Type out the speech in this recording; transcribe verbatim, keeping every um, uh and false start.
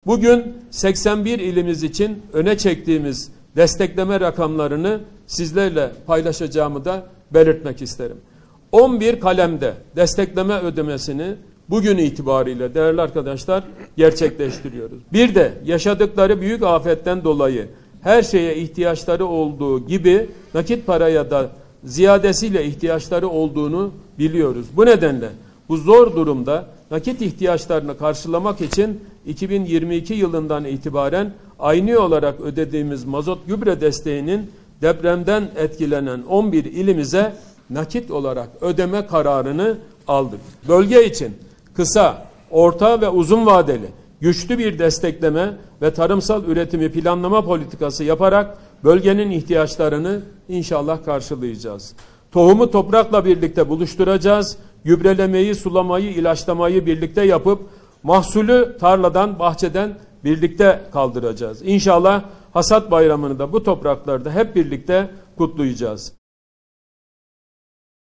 Bugün seksen bir ilimiz için öne çektiğimiz destekleme rakamlarını sizlerle paylaşacağımı da belirtmek isterim. on bir kalemde destekleme ödemesini bugün itibariyle değerli arkadaşlar gerçekleştiriyoruz. Bir de yaşadıkları büyük afetten dolayı her şeye ihtiyaçları olduğu gibi nakit paraya da ziyadesiyle ihtiyaçları olduğunu biliyoruz. Bu nedenle bu zor durumda nakit ihtiyaçlarını karşılamak için iki bin yirmi iki yılından itibaren ayni olarak ödediğimiz mazot gübre desteğinin depremden etkilenen on bir ilimize nakit olarak ödeme kararını aldık. Bölge için kısa, orta ve uzun vadeli güçlü bir destekleme ve tarımsal üretimi planlama politikası yaparak bölgenin ihtiyaçlarını inşallah karşılayacağız. Tohumu toprakla birlikte buluşturacağız. Gübrelemeyi, sulamayı, ilaçlamayı birlikte yapıp mahsulü tarladan, bahçeden birlikte kaldıracağız. İnşallah hasat bayramını da bu topraklarda hep birlikte kutlayacağız.